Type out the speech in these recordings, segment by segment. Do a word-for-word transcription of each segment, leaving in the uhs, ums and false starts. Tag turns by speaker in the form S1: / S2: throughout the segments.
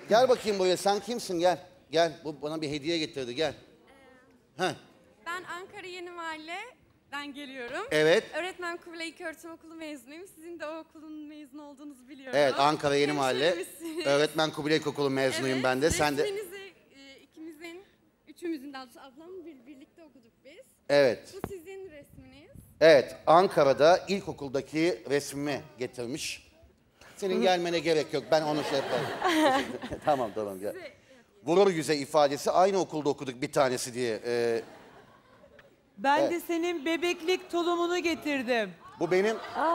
S1: Gel bakayım buraya. Sen kimsin? Gel. Gel. Bu bana bir hediye getirdi. Gel.
S2: Ee,
S1: Heh.
S2: Ben Ankara Yeni Mahalle'den geliyorum.
S1: Evet.
S2: Öğretmen Kubilay İlköğretim Okulu mezunuyum. Sizin de o okulun mezunu olduğunuzu biliyorum.
S1: Evet, Ankara Yeni Mahalle.
S2: Hemşehrimizsiniz.
S1: Öğretmen Kubilay İlkokulu mezunuyum
S2: Evet,
S1: ben de. Sen de.
S2: resminizi, e, ikimizin, üçümüzün daha doğrusu ablamla bir, birlikte okuduk biz.
S1: Evet.
S2: Bu sizin resminiz.
S1: Evet, Ankara'da ilkokuldaki resmimi getirmiş. Senin gelmene gerek yok. Ben onu şey yaparım. Tamam tamam gel. Vurur yüze ifadesi aynı okulda okuduk bir tanesi diye. Ee,
S3: Ben
S1: Evet.
S3: de senin bebeklik tulumunu getirdim.
S1: bu benim.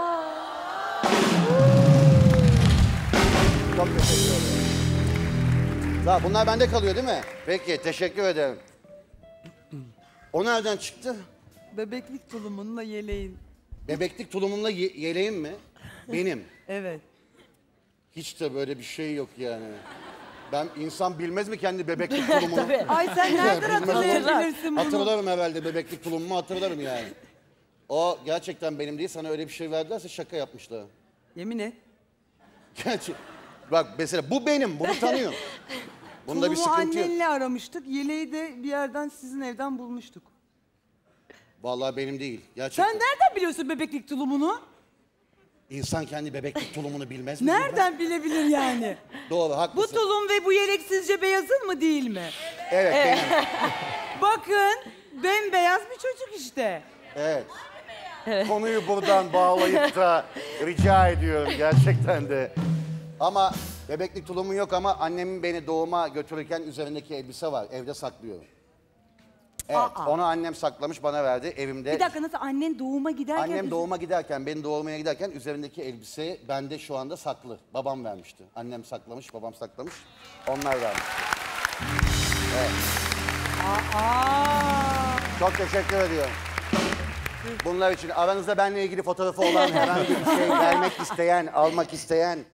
S1: Çok teşekkür ederim. Daha bunlar bende kalıyor değil mi? Peki teşekkür ederim. O nereden çıktı?
S3: Bebeklik tulumunla yeleğin.
S1: Bebeklik tulumumla ye- yeleğim mi? Benim.
S3: Evet.
S1: Hiç de böyle bir şey yok yani. Ben insan bilmez mi kendi bebeklik tulumunu?
S3: Ay sen nereden
S1: Bilmez
S3: hatırlayabilirsin bunu?
S1: Hatırlarım herhalde bebeklik tulumumu hatırlarım yani. O gerçekten benim değil. Sana öyle bir şey verdilerse şaka yapmışlar.
S3: Yemin et.
S1: Gerçi bak mesela bu benim. Bunu tanıyorum. Bunda bir
S3: Tulumu
S1: sıkıntı yok.
S3: annenle aramıştık. Yeleği de bir yerden sizin evden bulmuştuk.
S1: Vallahi benim değil. Gerçekten.
S3: Sen nereden biliyorsun bebeklik tulumunu?
S1: İnsan kendi bebeklik tulumunu bilmez mi?
S3: Nereden bilebilir yani?
S1: Doğru
S3: Bu
S1: haklısın.
S3: tulum ve bu yelek sizce beyazın mı değil mi?
S1: Evet benim.
S3: Bakın bembeyaz bir çocuk işte.
S1: Evet. Konuyu buradan bağlayıp da rica ediyorum gerçekten de. Ama bebeklik tulumum yok ama annemin beni doğuma götürürken üzerindeki elbise var. Evde saklıyorum. Evet,
S3: Aa.
S1: onu annem saklamış bana verdi evimde.
S3: Bir dakika nasıl annen doğuma giderken...
S1: Annem doğuma giderken, beni doğurmaya giderken üzerindeki elbise bende şu anda saklı. Babam vermişti. Annem saklamış, babam saklamış. Onlar vermiş. Evet.
S3: Aa.
S1: Çok teşekkür ediyorum. Bunlar için aranızda benimle ilgili fotoğrafı olan herhangi bir şey vermek isteyen, almak isteyen